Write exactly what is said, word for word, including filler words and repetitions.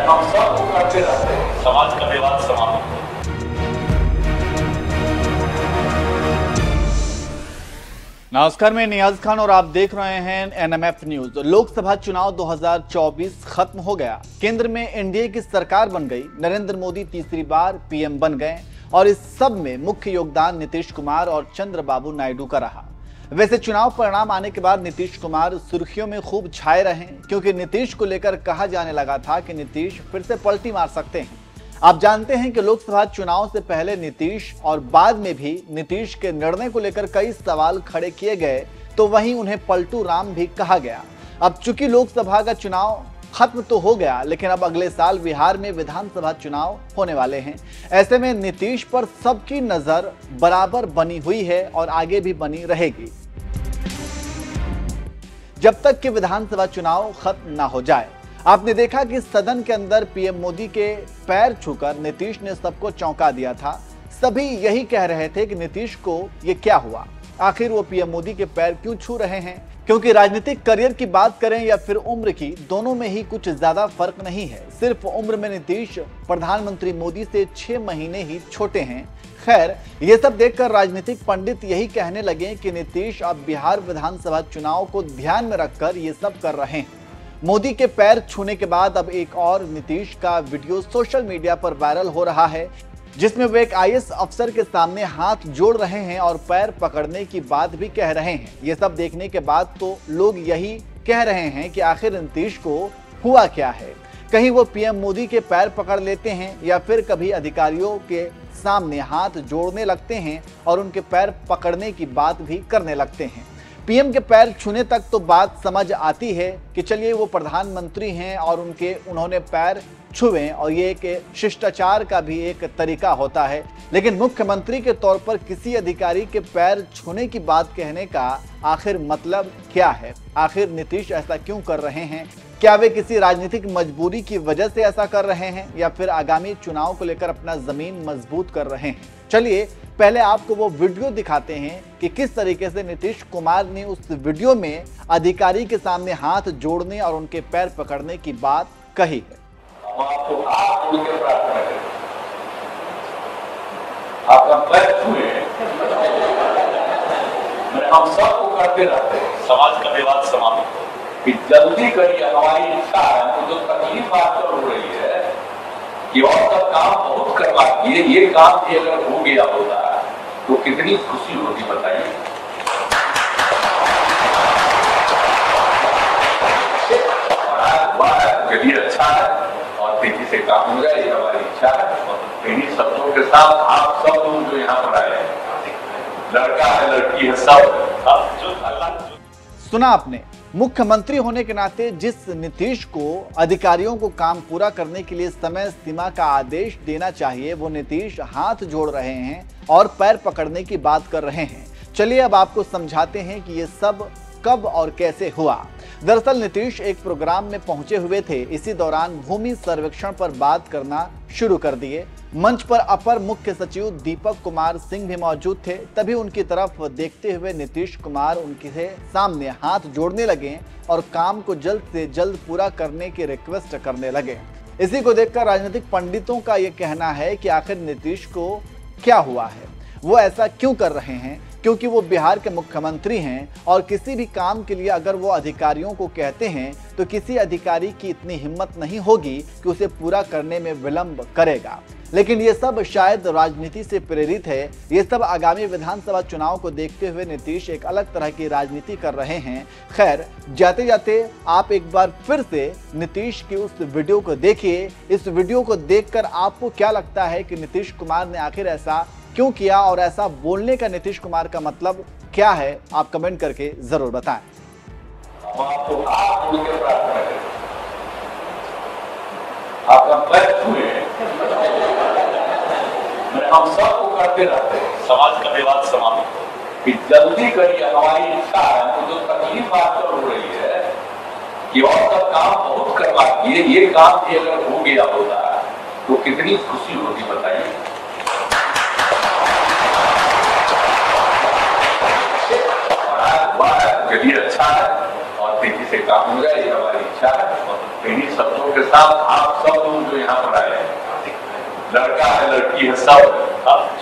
हम सबको करते रहते हैं, समाज का विवाद समाप्त हो। नमस्कार, मैं नियाज खान और आप देख रहे हैं एनएमएफ न्यूज। लोकसभा चुनाव दो हज़ार चौबीस खत्म हो गया। केंद्र में एनडीए की सरकार बन गई। नरेंद्र मोदी तीसरी बार पीएम बन गए और इस सब में मुख्य योगदान नीतीश कुमार और चंद्रबाबू नायडू का रहा। वैसे चुनाव परिणाम आने के बाद नीतीश कुमार सुर्खियों में खूब छाए रहे, क्योंकि नीतीश को लेकर कहा जाने लगा था कि नीतीश फिर से पलटी मार सकते हैं। आप जानते हैं कि लोकसभा चुनाव से पहले नीतीश और बाद में भी नीतीश के निर्णय को लेकर कई सवाल खड़े किए गए, तो वहीं उन्हें पलटू राम भी कहा गया। अब चूंकि लोकसभा का चुनाव खत्म तो हो गया, लेकिन अब अगले साल बिहार में विधानसभा चुनाव होने वाले हैं। ऐसे में नीतीश पर सबकी नजर बराबर बनी हुई है और आगे भी बनी रहेगी, जब तक कि विधानसभा चुनाव खत्म ना हो जाए। आपने देखा कि सदन के अंदर पीएम मोदी के पैर छूकर नीतीश ने सबको चौंका दिया था। सभी यही कह रहे थे कि नीतीश को ये क्या हुआ, आखिर वो पीएम मोदी के पैर क्यों छू रहे हैं। क्योंकि राजनीतिक करियर की बात करें या फिर उम्र की, दोनों में ही कुछ ज्यादा फर्क नहीं है। सिर्फ उम्र में नीतीश प्रधानमंत्री मोदी से छह महीने ही छोटे हैं। खैर, ये सब देखकर राजनीतिक पंडित यही कहने लगे कि नीतीश अब बिहार विधानसभा चुनाव को ध्यान में रखकर ये सब कर रहे हैं। मोदी के पैर छूने के बाद अब एक और नीतीश का वीडियो सोशल मीडिया पर वायरल हो रहा है, जिसमें वे एक आईएएस अफसर के सामने हाथ जोड़ रहे हैं और पैर पकड़ने की बात भी कह रहे हैं। ये सब देखने के बाद तो लोग यही कह रहे हैं कि आखिर नीतीश को हुआ क्या है। कहीं वो पीएम मोदी के पैर पकड़ लेते हैं या फिर कभी अधिकारियों के सामने हाथ जोड़ने लगते हैं और उनके पैर पकड़ने की बात भी करने लगते हैं। पीएम के पैर छूने तक तो बात समझ आती है कि चलिए वो प्रधानमंत्री हैं और उनके उन्होंने पैर छुए, और ये एक शिष्टाचार का भी एक तरीका होता है। लेकिन मुख्यमंत्री के तौर पर किसी अधिकारी के पैर छूने की बात कहने का आखिर मतलब क्या है? आखिर नीतीश ऐसा क्यों कर रहे हैं? क्या वे किसी राजनीतिक मजबूरी की वजह से ऐसा कर रहे हैं या फिर आगामी चुनाव को लेकर अपना जमीन मजबूत कर रहे हैं? चलिए पहले आपको वो वीडियो दिखाते हैं कि किस तरीके से नीतीश कुमार ने उस वीडियो में अधिकारी के सामने हाथ जोड़ने और उनके पैर पकड़ने की बात कही है। हम आपको हाथ जोड़ के प्रार्थना करें, आपका पैर छुए, हम सबको करते रहते हैं, समाज का विवाद समाप्त हो। कि जल्दी करिए, हमारी इच्छा है। हमको जो तकलीफ बात हो रही है कि और सब काम बहुत करवा किए, ये काम भी अगर हो गया होता तो कितनी खुशी होगी बताइए। चलिए, अच्छा है और तेजी से काम हो जाए, ये हमारी इच्छा है। और इन्हीं शब्दों के साथ आप सब लोग जो यहाँ पर आए हैं, लड़का है लड़की है, सब अब जो अल्लाह सुना आपने। मुख्यमंत्री होने के नाते जिस नीतीश को अधिकारियों को काम पूरा करने के लिए समय सीमा का आदेश देना चाहिए, वो नीतीश हाथ जोड़ रहे हैं और पैर पकड़ने की बात कर रहे हैं। चलिए अब आपको समझाते हैं कि ये सब कब और कैसे हुआ। दरअसल नीतीश एक प्रोग्राम में पहुंचे हुए थे। इसी दौरान भूमि सर्वेक्षण पर बात करना शुरू कर दिए। मंच पर अपर मुख्य सचिव दीपक कुमार सिंह भी मौजूद थे। तभी उनकी तरफ देखते हुए नीतीश कुमार उनके सामने हाथ जोड़ने लगे और काम को जल्द से जल्द पूरा करने की रिक्वेस्ट करने लगे। इसी को देखकर राजनीतिक पंडितों का यह कहना है कि आखिर नीतीश को क्या हुआ है, वो ऐसा क्यों कर रहे हैं? क्योंकि वो बिहार के मुख्यमंत्री हैं और किसी भी काम के लिए अगर वो अधिकारियों को कहते हैं तो किसी अधिकारी की इतनी हिम्मत नहीं होगी कि उसे पूरा करने में विलंब करेगा। लेकिन ये सब शायद राजनीति से प्रेरित है। ये सब आगामी विधानसभा चुनाव को देखते हुए नीतीश एक अलग तरह की राजनीति कर रहे हैं। खैर, जाते जाते आप एक बार फिर से नीतीश की उस वीडियो को देखिए। इस वीडियो को देखकर आपको क्या लगता है कि नीतीश कुमार ने आखिर ऐसा क्यों किया और ऐसा बोलने का नीतीश कुमार का मतलब क्या है? आप कमेंट करके जरूर बताएं। हम आपको हाथ जोड़ के प्रार्थना करें, आपका पैर छुए, हम सबको करते रहते हैं, समाज का विवाद समाप्त हो। कि जल्दी करिए, हमारी इच्छा है। हमको जो तकलीफ बात हो रही है कि और सब काम बहुत करवा किए, ये काम भी अगर हो गया होता तो कितनी खुशी होगी बताइए। चलिए, अच्छा है और तेजी से काम हो जाए, ये हमारी इच्छा है। और इन्हीं शब्दों के साथ आप सब लोग यहाँ पर आए हैं, लड़का है लड़की है सब, अब